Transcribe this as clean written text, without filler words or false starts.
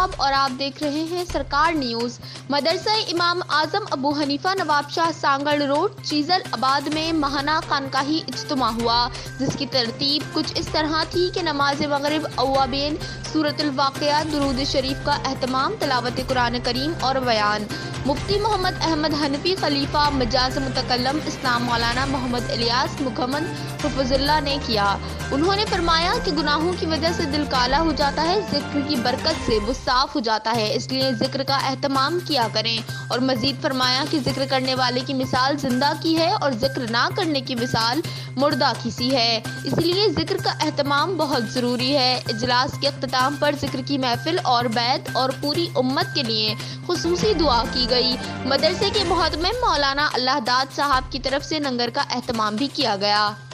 آداب اور آپ دیکھ رہے ہیں سرکار نیوز۔ مدرسہ امام اعظم ابو حنیفہ نواب شاہ سانگڑ روڈ چیزل آباد میں ماہانہ خانقاہی اجتماع ہوا، جس کی ترتیب کچھ اس طرح تھی کہ نماز مغرب اوابین، سورۃ الواقعہ، درود شریف کا اہتمام، تلاوت قرآن کریم اور بیان۔ مفتی محمد احمد حنفی خلیفہ مجاز متکلم اسلام مولانا محمد الیاس مکھمل حفظ اللہ نے کیا۔ انہوں نے فرمایا کہ گناہوں کی وجہ سے دل کالا ہو جاتا ہے، ذکر کی برکت سے وہ صاف ہو جاتا ہے، اس لیے ذکر کا اہتمام کیا کریں۔ اور مزید فرمایا کہ ذکر کرنے والے کی مثال زندہ کی ہے اور ذکر نہ کرنے کی مثال مردہ کی سی ہے، اس لیے ذکر کا اہتمام بہت ضروری ہے۔ اجلاس کے اختتام پر ذکر کی محفل اور بیت اور پوری امت کے لیے خصوصی دعا کی گئی۔ مدرسے کے محتمم مولانا اللہ داد صاحب کی طرف سے لنگر کا اہتمام بھی کیا گیا۔